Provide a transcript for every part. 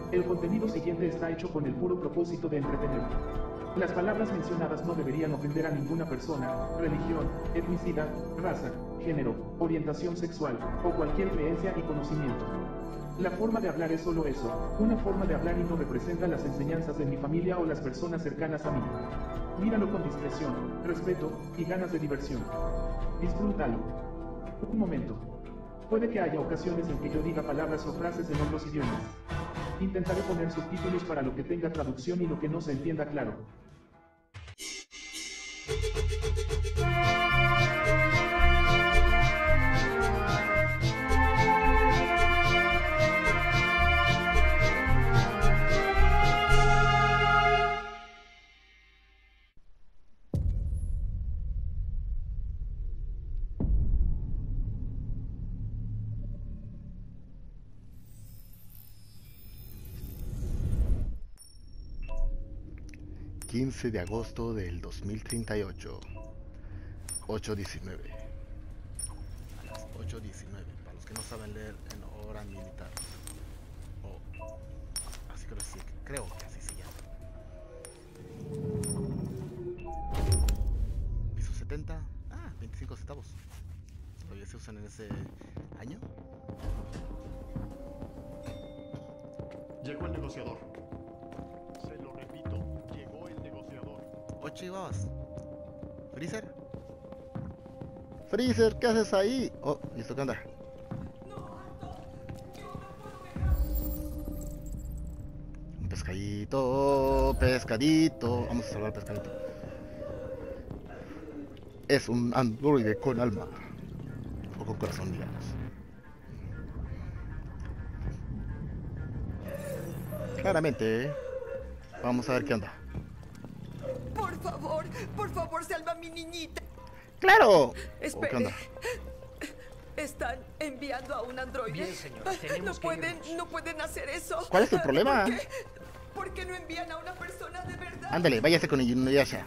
El contenido siguiente está hecho con el puro propósito de entretener. Las palabras mencionadas no deberían ofender a ninguna persona, religión, etnicidad, raza, género, orientación sexual, o cualquier creencia y conocimiento. La forma de hablar es solo eso, una forma de hablar y no representa las enseñanzas de mi familia o las personas cercanas a mí. Míralo con discreción, respeto, y ganas de diversión. Disfrútalo. Un momento. Puede que haya ocasiones en que yo diga palabras o frases en otros idiomas. Intentaré poner subtítulos para lo que tenga traducción y lo que no se entienda claro. 15 de agosto del 2038, 8:19. A las 8:19, para los que no saben leer en hora militar. O así creo que así se llama. Piso 70, 25 centavos. ¿Todavía se usan en ese año? Llegó el negociador. Se lo repito, llegó el negociador. 8 y babas. ¿Freezer? Freezer, ¿qué haces ahí? Oh, ¿y esto qué onda? Un pescadito, pescadito. Vamos a salvar al pescadito. Es un androide con alma. O con corazón, digamos. Claramente, ¿eh? Vamos a ver qué onda. Por favor, salva a mi niñita. ¡Claro! Espere. ¿Qué onda? ¿Están enviando a un androide? Bien, señora, tenemos que irnos. No pueden hacer eso. ¿Cuál es el problema? ¿Por qué no envían a una persona de verdad? Ándale, váyase con Inuyasha.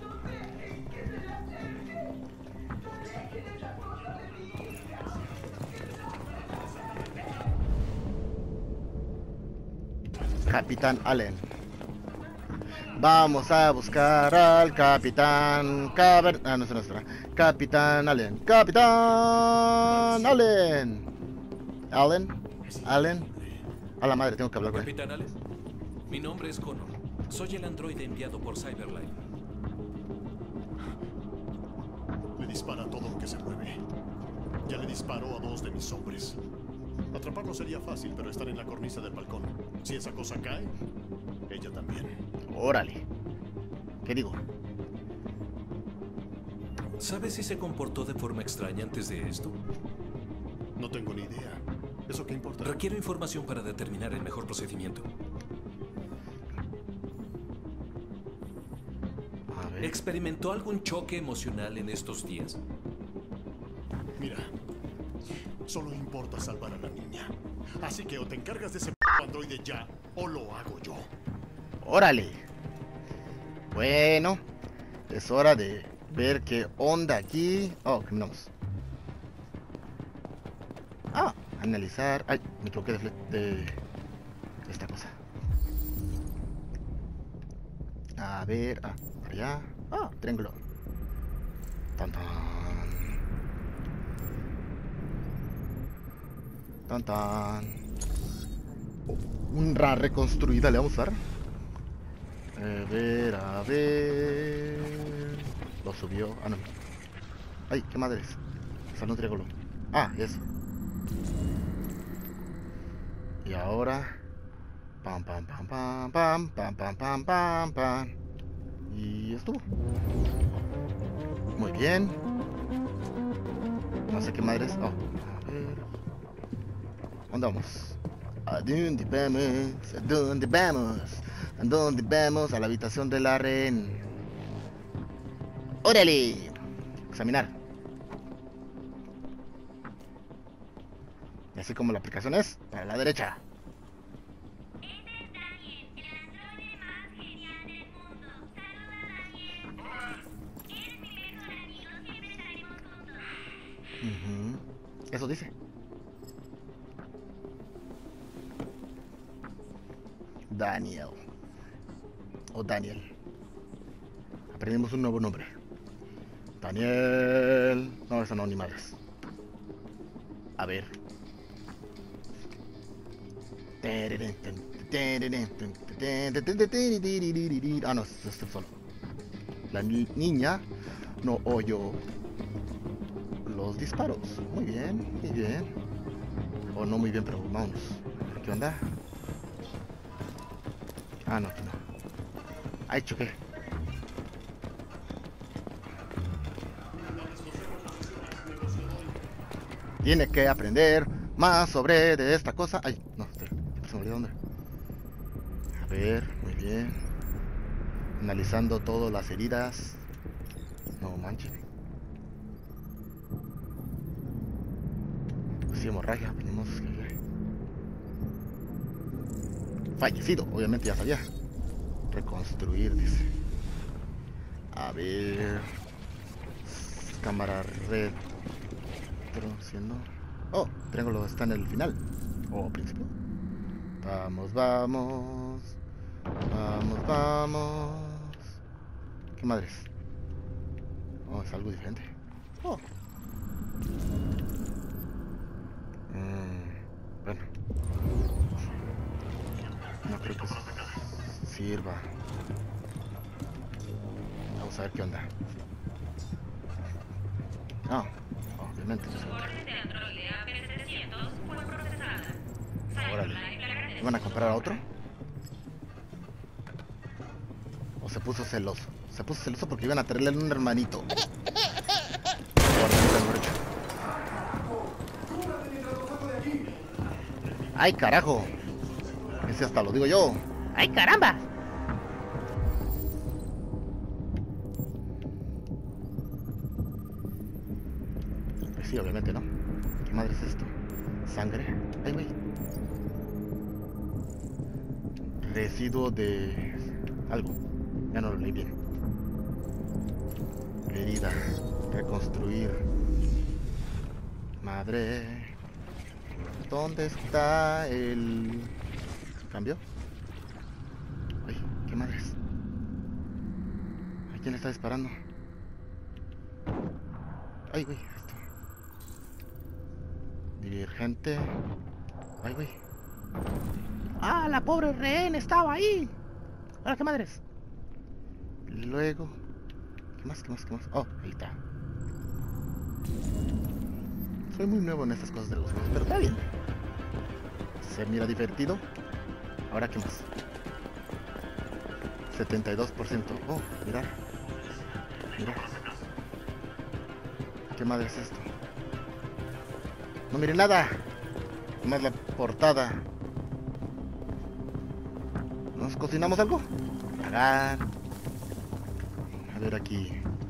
Capitán Allen. Vamos a buscar al Capitán no es nuestra. Capitán Allen. Capitán Allen. Allen. A la madre, tengo que hablar con él. Capitán Allen, mi nombre es Connor. Soy el androide enviado por Cyberlife. Le dispara a todo lo que se mueve. Ya le disparó a 2 de mis hombres. Atraparlo sería fácil, pero están en la cornisa del balcón. Si esa cosa cae, ella también. Órale. ¿Qué digo? ¿Sabes si se comportó de forma extraña antes de esto? No tengo ni idea. ¿Eso qué importa? Requiero información para determinar el mejor procedimiento. A ver. ¿Experimentó algún choque emocional en estos días? Mira, solo importa salvar a la niña. Así que o te encargas de ese androide ya, o lo hago yo. Órale. Bueno, es hora de ver qué onda aquí. Oh, caminamos. Analizar. Ay, me equivoqué de esta cosa. A ver, por allá. Triángulo. Tan tan. Tan tan. Una reconstruida le vamos a dar. A ver. Lo subió. No. Ay, qué madres. Sale un triángulo. Eso. Y ahora. Pam, pam, pam, pam, pam, pam, pam, pam, pam, pam. Y estuvo. Muy bien. No sé qué madres. A ver. ¿Dónde vamos? ¿A dónde vamos? ¿A dónde vamos? ¿A dónde vamos? A la habitación de la ren. ¡Órale! Examinar. Y así como la aplicación es, para la derecha. Eso dice. Daniel. O Daniel. Aprendimos un nuevo nombre. Daniel. No, eso no, ni madres. A ver. Ah, no, esto solo. La niña no oyó los disparos. Muy bien, muy bien. O no muy bien, pero vámonos. ¿Qué onda? Ah, no, aquí no. Ay, choqué. Tiene que aprender más sobre de esta cosa. Ay, no, se me olvidó dónde. A ver, muy bien. Analizando todas las heridas. No manches. Pues sí, hemorragia. Venimos. Fallecido, obviamente ya sabía. Reconstruir, dice. A ver. Cámara red. Siendo... Oh, triángulo está en el final. O principio. Vamos, vamos. Vamos, vamos. ¿Qué madres? Oh, es algo diferente. Oh. Bueno. No creo que sirva. Vamos a ver qué onda. Ah, obviamente. Órale. ¿Van a comprar a otro? ¿O se puso celoso? Se puso celoso porque iban a traerle un hermanito. ¡Ay, carajo! Ese hasta lo digo yo. ¡Ay, caramba! Pues sí, obviamente, ¿no? ¿Qué madre es esto? ¿Sangre? ¡Ay, güey! Residuo de... algo. Ya no lo leí bien. Herida. Reconstruir. Madre... ¿Dónde está el cambio? Ay, ¿qué madres? ¿A quién le está disparando? Ay, güey, esto. Divergente. Ay, güey. ¡Ah, la pobre rehén estaba ahí! ¡Ahora qué madres! Luego... ¿Qué más, qué más, qué más? Oh, ahí está. Soy muy nuevo en estas cosas de los juegos, pero está bien. Se mira divertido. Ahora, ¿qué más? 72%. Oh, mirad. Mirad. ¿Qué madre es esto? No mire nada. Más la portada. ¿Nos cocinamos algo? Hagan. A ver aquí.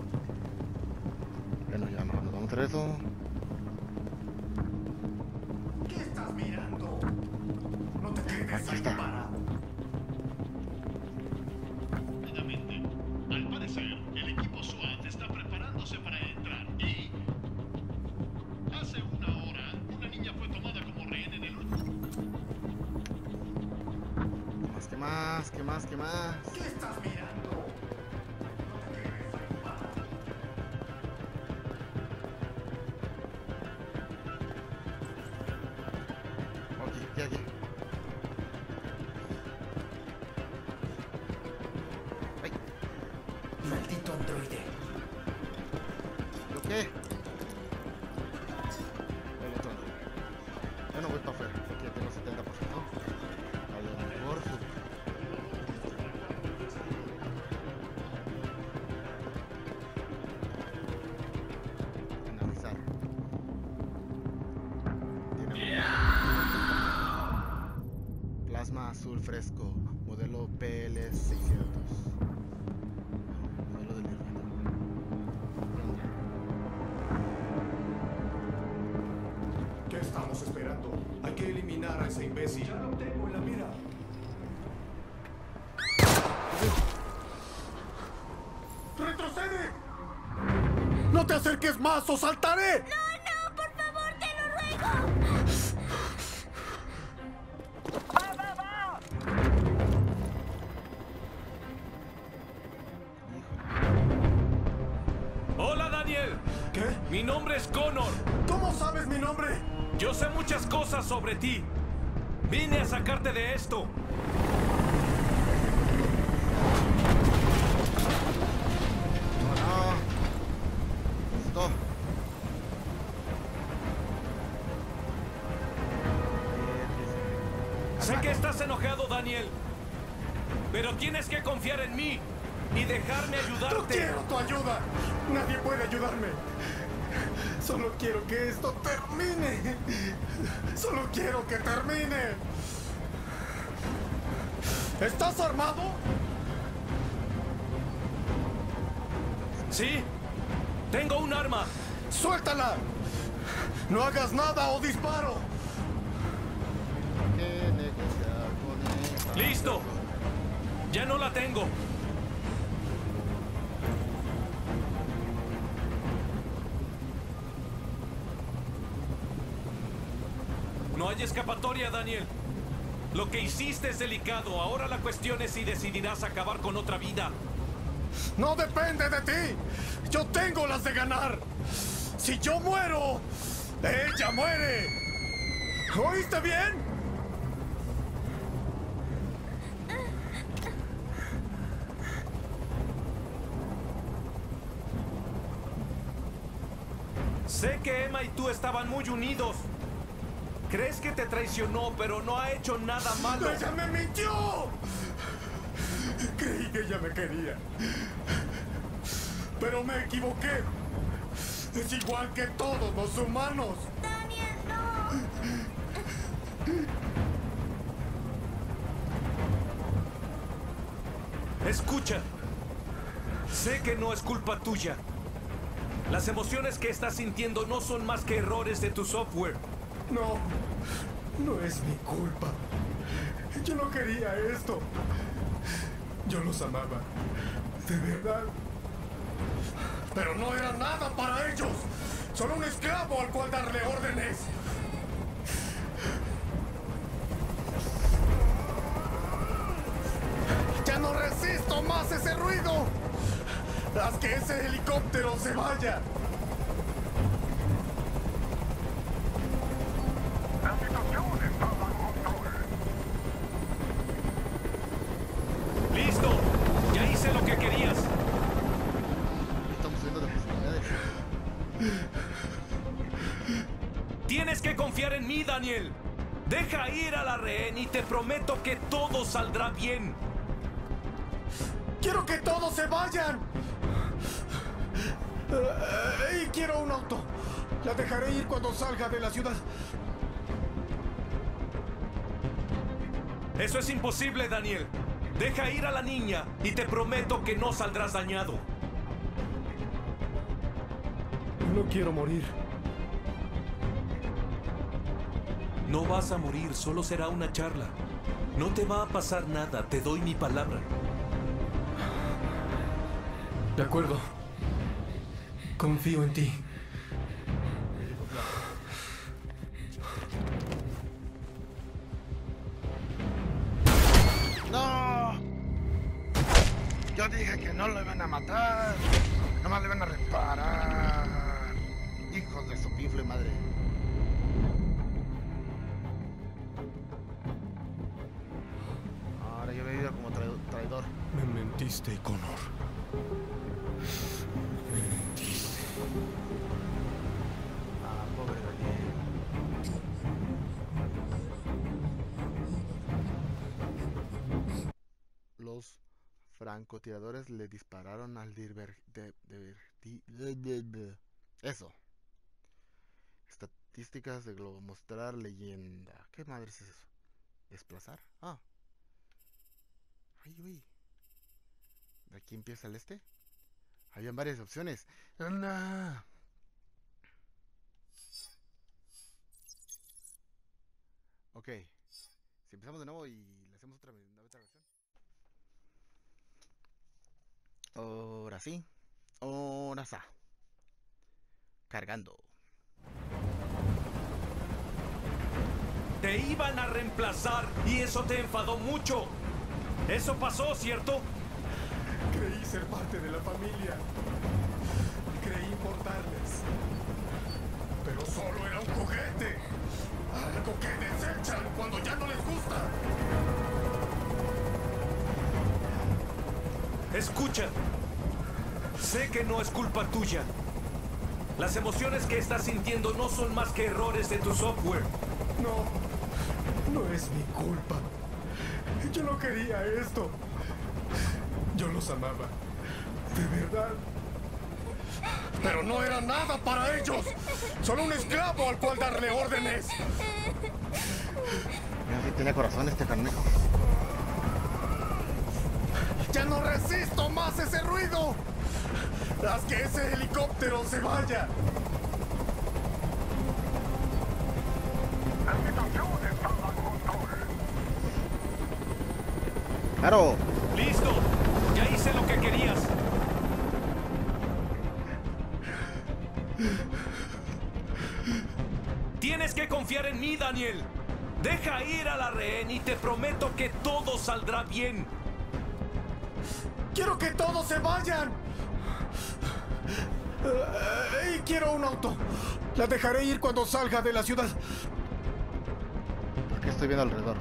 Bueno, ya mejor nos vamos a hacer eso. ¿Qué estás mirando? No te quedes Aquí ahí está. parado. Rápidamente. Al parecer, el equipo SWAT está preparándose para entrar y... hace una hora, una niña fue tomada como rehén en el... ¿Qué más? ¿Qué más? ¿Qué más? ¿Qué estás mirando? No te quedes ahí parado. Aquí, aquí. Ay, Maldito androide. ¿lo qué? El otro. Yo no voy para afuera porque ya tengo 70%. A lo mejor analizar. Plasma azul fresco, modelo PL600. Modelo del ¿Qué estamos esperando? Hay que eliminar a ese imbécil. Ya lo tengo en la mira. ¡Retrocede! ¡No te acerques más o saltaré! ¡No, por favor, te lo ruego! nombre es Connor. ¿Cómo sabes mi nombre? Yo sé muchas cosas sobre ti. Vine a sacarte de esto. No. Esto. Sé que estás enojado, Daniel. Pero tienes que confiar en mí y dejarme ¡No ayudarte. quiero tu ayuda! Nadie puede ayudarme. Solo quiero que esto termine. Solo quiero que termine. ¿Estás armado? Sí, tengo un arma. ¡Suéltala! ¡No hagas nada o disparo! Que negociar con esa Listo. Ya no la tengo. No hay escapatoria, Daniel. Lo que hiciste es delicado. Ahora la cuestión es si decidirás acabar con otra vida. ¡No depende de ti! ¡Yo tengo las de ganar! ¡Si yo muero, ella muere! ¿Oíste bien? Sé que Emma y tú estaban muy unidos. Crees que te traicionó, pero no ha hecho nada malo. ¡Ella me mintió! Creí que ella me quería. Pero me equivoqué. Es igual que todos los humanos. Daniel, no. Escucha. Sé que no es culpa tuya. Las emociones que estás sintiendo no son más que errores de tu software. No, no es mi culpa. Yo no quería esto. Yo los amaba. De verdad. Pero no era nada para ellos. Solo un esclavo al cual darle órdenes. Ya no resisto más ese ruido. Haz que ese helicóptero se vaya. ¡Listo! Ya hice lo que querías. Estamos viendo las posibilidades. Tienes que confiar en mí, Daniel. Deja ir a la rehén y te prometo que todo saldrá bien. ¡Quiero que todos se vayan! Y quiero un auto. La dejaré ir cuando salga de la ciudad. Eso es imposible, Daniel. Deja ir a la niña y te prometo que no saldrás dañado. No quiero morir. No vas a morir, solo será una charla. No te va a pasar nada, te doy mi palabra. De acuerdo. Confío en ti. ¡No! Yo dije que no lo iban a matar. Nomás le van a reparar. Hijos de su pifle madre. Ahora yo he vivido como traidor. Me mentiste, Connor. Me mentiste. Ah, pobre Daniel. Los francotiradores le dispararon al Eso. Estadísticas de globo. Mostrar leyenda. ¿Qué madre es eso? ¿Desplazar? Ah. Ay, uy. ¿De aquí empieza el este? Habían varias opciones. ¡Anda! Ok. Si empezamos de nuevo y le hacemos otra versión. Ahora sí. Ahora está. Cargando. Te iban a reemplazar y eso te enfadó mucho. Eso pasó, ¿cierto? Creí ser parte de la familia. Creí importarles. Pero solo era un juguete. Algo que desechan cuando ya no les gusta. Escucha. Sé que no es culpa tuya. Las emociones que estás sintiendo no son más que errores de tu software. No es mi culpa. Yo no quería esto. Yo los amaba. De verdad. Pero no era nada para ellos. Solo un esclavo al cual darle órdenes. Mira, sí tiene corazón este carnejo. ¡Ya no resisto más ese ruido! ¡Haz que ese helicóptero se vaya! ¡Claro! ¡Listo! Ya hice lo que querías. Tienes que confiar en mí, Daniel. Deja ir a la rehén y te prometo que todo saldrá bien. ¡Quiero que todos se vayan! Y quiero un auto. La dejaré ir cuando salga de la ciudad. ¿Por qué estoy viendo alrededor?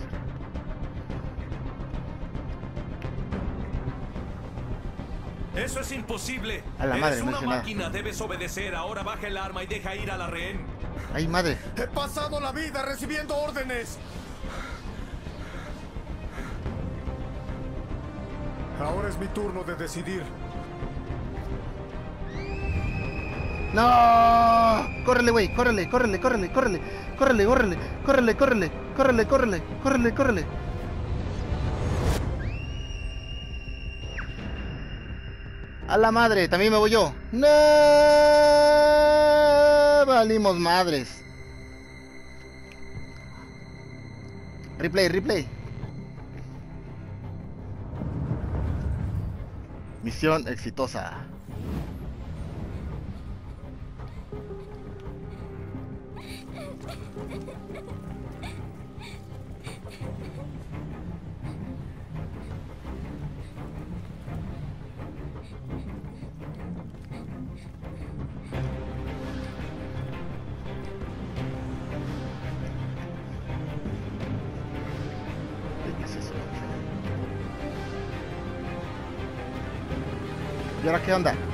Eso es imposible. A la madre, Eres una mencionada. máquina, debes obedecer. Ahora baja el arma y deja ir a la rehén. ¡Ay, madre! He pasado la vida recibiendo órdenes. Ahora es mi turno de decidir. ¡No! ¡Córrele, güey! ¡Córrele, córrele, córrele, córrele! ¡Córrele, córrele! ¡Córrele, córrele! ¡Córrele, córrele! ¡Córrele, córrele! ¡A la madre! ¡También me voy yo! ¡No! Valimos madres. Replay, replay. Misión exitosa. ¿Qué es eso? ¿Y ahora qué onda?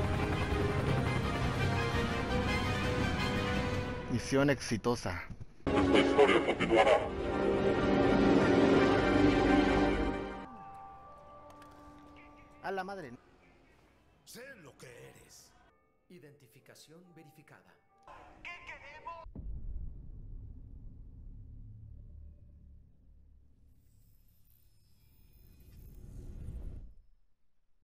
Misión exitosa. Esta historia continuará. A la madre. Sé lo que eres. Identificación verificada. ¿Qué queremos?